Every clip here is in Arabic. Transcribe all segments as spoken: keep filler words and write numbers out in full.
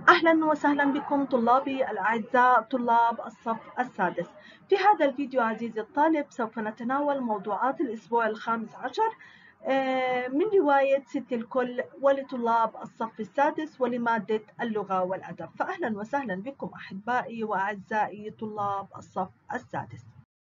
أهلا وسهلا بكم طلابي الأعزاء طلاب الصف السادس. في هذا الفيديو عزيزي الطالب سوف نتناول موضوعات الأسبوع الخامس عشر من رواية ست الكل ولطلاب الصف السادس ولمادة اللغة والأدب. فأهلا وسهلا بكم أحبائي وأعزائي طلاب الصف السادس.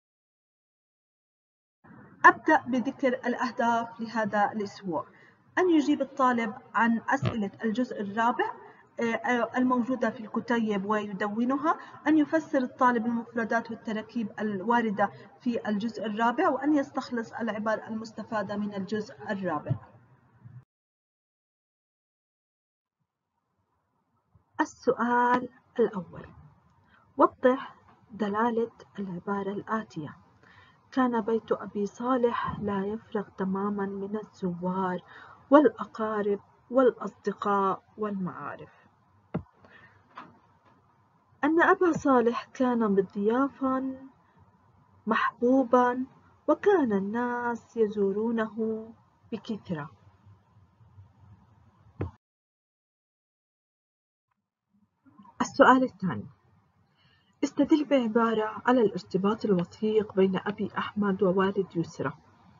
أبدأ بذكر الأهداف لهذا الأسبوع: أن يجيب الطالب عن أسئلة الجزء الرابع الموجودة في الكتيب ويدونها، أن يفسر الطالب المفردات والتراكيب الواردة في الجزء الرابع، وأن يستخلص العبر المستفادة من الجزء الرابع. السؤال الأول: وضح دلالة العبارة الآتية: كان بيت أبي صالح لا يفرغ تماما من الزوار والأقارب والأصدقاء والمعارف. أن أبا صالح كان مضيافا محبوبا وكان الناس يزورونه بكثرة. السؤال الثاني: استدل بعبارة على الارتباط الوثيق بين أبي أحمد ووالد يسرى.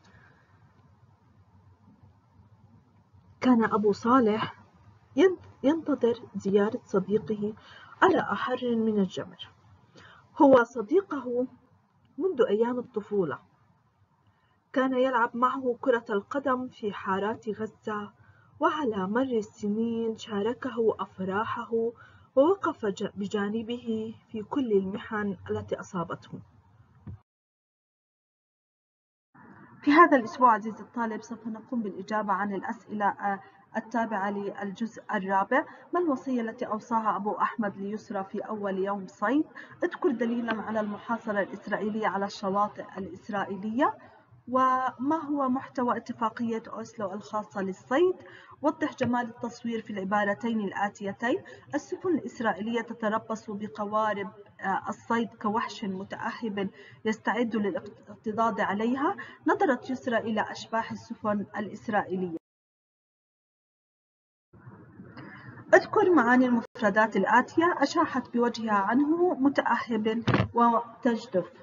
كان أبو صالح ينتظر زيارة صديقه على أحر من الجمر. هو صديقه منذ أيام الطفولة، كان يلعب معه كرة القدم في حارات غزة، وعلى مر السنين شاركه أفراحه ووقف بجانبه في كل المحن التي أصابته. في هذا الأسبوع عزيزي الطالب سوف نقوم بالإجابة عن الأسئلة التابعة للجزء الرابع. ما الوصية التي أوصاها أبو أحمد ليسرى في أول يوم صيد؟ اذكر دليلا على المحاصرة الإسرائيلية على الشواطئ الإسرائيلية. وما هو محتوى اتفاقية أوسلو الخاصة للصيد؟ وضح جمال التصوير في العبارتين الآتيتين: السفن الإسرائيلية تتربص بقوارب الصيد كوحش متأهب يستعد للاقتضاض عليها. نظرت يسرى إلى أشباح السفن الإسرائيلية. اذكر معاني المفردات الآتية: أشاحت بوجهها عنه، متأهب، وتجدف.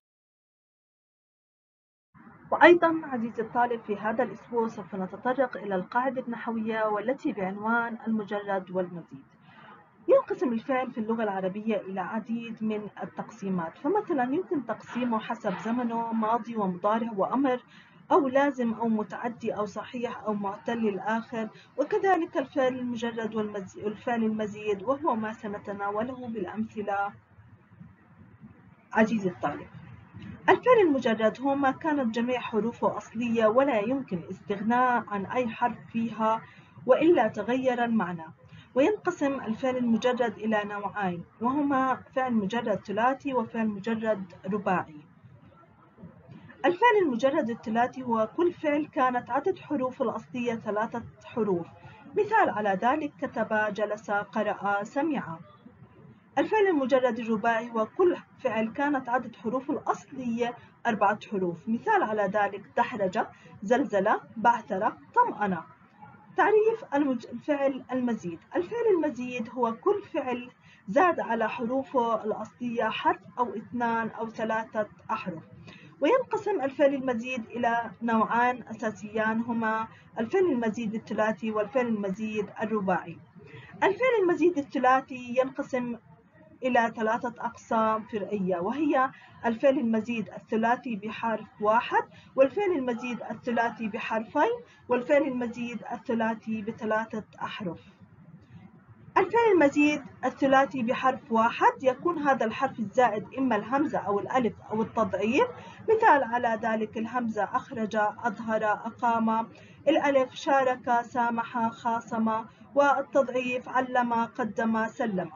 وأيضا عزيزي الطالب في هذا الأسبوع سوف نتطرق إلى القاعدة النحوية والتي بعنوان المجرد والمزيد. ينقسم الفعل في اللغة العربية إلى عديد من التقسيمات، فمثلا يمكن تقسيمه حسب زمنه: ماضي ومضارع وأمر، أو لازم أو متعدي أو صحيح أو معتل الآخر. وكذلك الفعل المجرد والفعل المزيد، وهو ما سنتناوله بالأمثلة عزيزي الطالب. الفعل المجرد هو ما كانت جميع حروفه أصلية ولا يمكن الاستغناء عن أي حرف فيها وإلا تغير المعنى. وينقسم الفعل المجرد إلى نوعين، وهما فعل مجرد ثلاثي وفعل مجرد رباعي. الفعل المجرد الثلاثي هو كل فعل كانت عدد حروف الأصلية ثلاثة حروف. مثال على ذلك: كتب، جلس، قرأ، سمع. الفعل المجرد الرباعي هو كل فعل كانت عدد حروف الأصلية أربعة حروف. مثال على ذلك: دحرج، زلزل، بعثر، طمأن. تعريف الفعل المزيد: الفعل المزيد هو كل فعل زاد على حروفه الأصلية حرف أو اثنان أو ثلاثة أحرف. وينقسم الفعل المزيد إلى نوعان أساسيان، هما الفعل المزيد الثلاثي والفعل المزيد الرباعي. الفعل المزيد الثلاثي ينقسم إلى ثلاثة أقسام فرعية، وهي الفعل المزيد الثلاثي بحرف واحد، والفعل المزيد الثلاثي بحرفين، والفعل المزيد الثلاثي بثلاثة أحرف. الفعل المزيد الثلاثي بحرف واحد يكون هذا الحرف الزائد إما الهمزة أو الألف أو التضعيف. مثال على ذلك: الهمزة أخرج، أظهر، أقام. الألف شارك، سامح، خاصم. والتضعيف علم، قدم، سلم.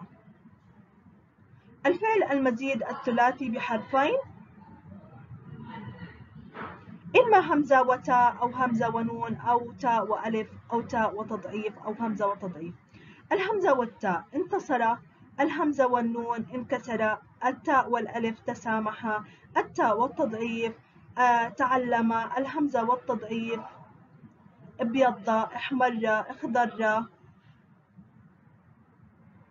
الفعل المزيد الثلاثي بحرفين إما همزة وتاء أو همزة ونون أو تاء وألف أو تاء وتضعيف أو همزة وتضعيف. الهمزة والتاء انتصر، الهمزة والنون انكسر، التاء والألف تسامحا، التاء والتضعيف آه تعلم، الهمزة والتضعيف ابيض، احمر، اخضر.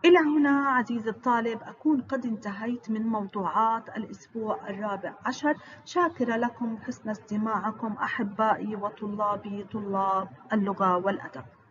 إلى هنا عزيزي الطالب أكون قد انتهيت من موضوعات الأسبوع الرابع عشر. شاكرة لكم حسن استماعكم أحبائي وطلابي طلاب اللغة والأدب.